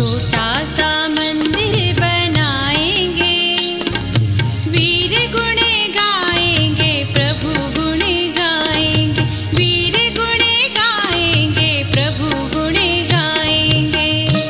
छोटा सा मंदिर बनाएंगे, वीर गुण गाएंगे, प्रभु गुण गाएंगे, वीर गुण गाएंगे, प्रभु गुण गाएंगे।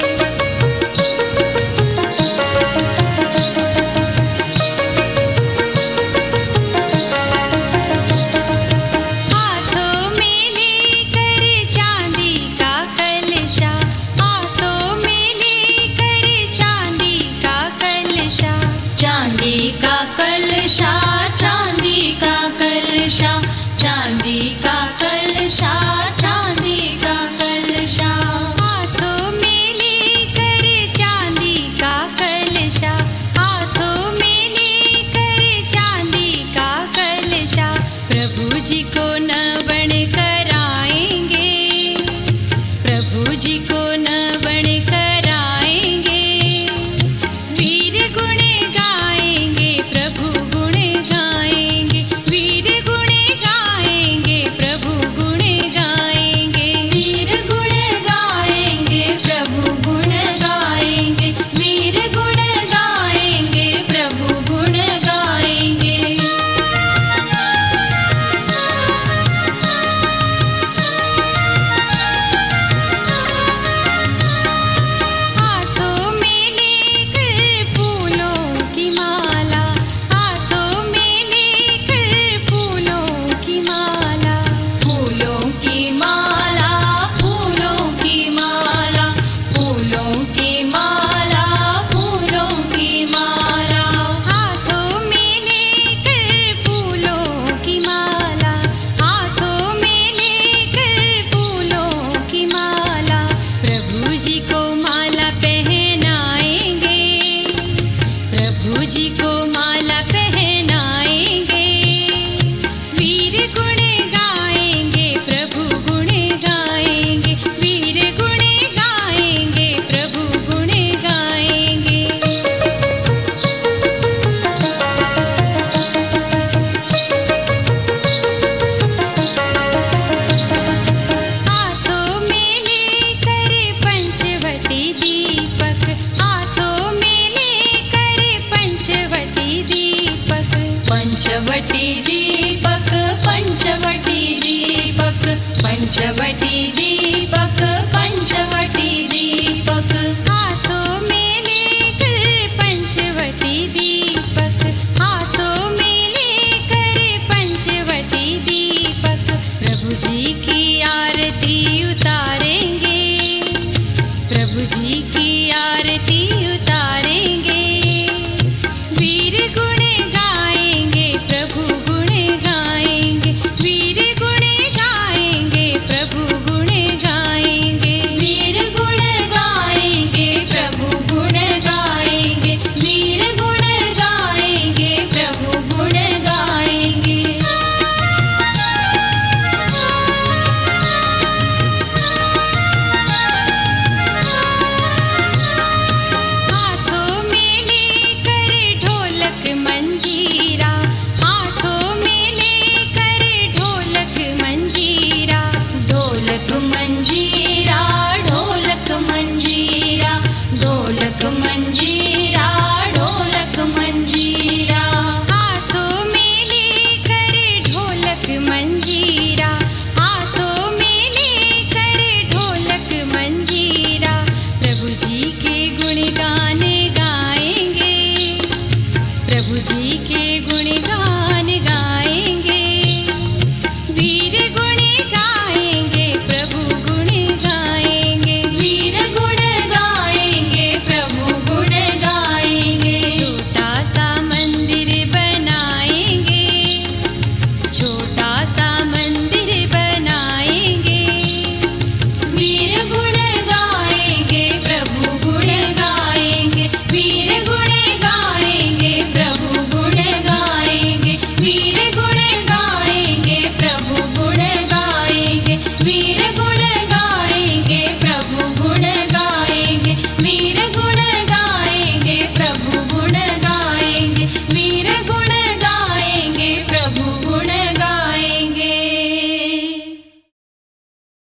हाथों में लेकर चांदी का कलशा, हाथों में लेकर चांदी का कलशा, चांदी का कलशा, चांदी का कलशा, चांदी का कलशा, चांदी का कलशा। हाथों में लेकर चांदी का कलशा, हाथों में लेकर चांदी का कलशा, प्रभु जी को नमन कराएंगे, प्रभु जी को नमन कराएंगे, वीर गुण गाएंगे, प्रभु गुण गाएंगे, वीर गुण गाएंगे, प्रभु गुण गाएंगे, वीर गुण गाएंगे, प्रभु गुण गाएंगे, वीर गुण गाएंगे, प्रभु गुण गाएंगे। हाथों में लेकर फूलों की माला, हाथों में लेकर फूलों की माला, फूलों की माला, फूलों की माला, फूलों की माला, फूलों की माला। हाथों में लेकर फूलों की माला, हाथों में लेकर फूलों की माला, प्रभु जी को माला पहनाएंगे, प्रभु जी को माला पहनाएंगे, वीर गुण गाएंगे, प्रभु गुण गाएंगे, वीर गुण गाएंगे, प्रभु गुण गाएंगे। हाथों में लेकर पंचवटी दीपक, हाथों में लेकर पंचवटी दीपक, पंचवटी दीपक, पंचवटी दीपक, पंचवटी दीपक, पंचवटी दीपक। हाथों में लेकर पंचवटी दीपक, हाथों में लेकर पंचवटी दीपक, प्रभु जी की आरती उतारेंगे, प्रभु जी की आरती उतारेंगे, वीर गुण गाएंगे, प्रभु गुण गाएंगे, वीर गुण गाएंगे, प्रभु गुण गाएंगे, वीर गुण गाएंगे, प्रभु गुण गाएंगे, वीर गुण गाएंगे, प्रभु गुण गाएंगे। हाथों में लेकर ढोलक मंजीरा, हाथों में लेकर ढोलक मंजीरा, ढोलक मंजीरा, ढोलक मंजीरा, ढोलक मंजीरा,